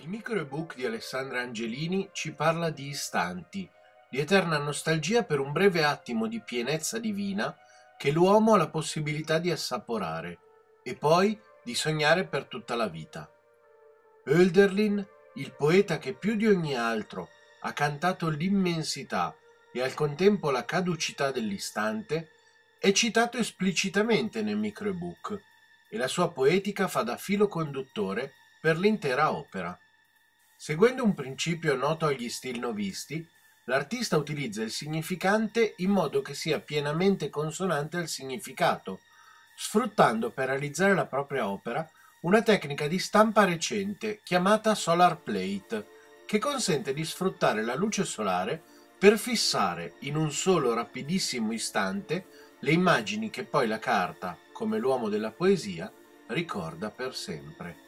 Il microebook di Alessandra Angelini ci parla di istanti, di eterna nostalgia per un breve attimo di pienezza divina che l'uomo ha la possibilità di assaporare e poi di sognare per tutta la vita. Hölderlin, il poeta che più di ogni altro ha cantato l'immensità e al contempo la caducità dell'istante, è citato esplicitamente nel microebook e la sua poetica fa da filo conduttore per l'intera opera. Seguendo un principio noto agli stilnovisti, l'artista utilizza il significante in modo che sia pienamente consonante al significato, sfruttando per realizzare la propria opera una tecnica di stampa recente chiamata solar plate, che consente di sfruttare la luce solare per fissare in un solo rapidissimo istante le immagini che poi la carta, come l'uomo della poesia, ricorda per sempre.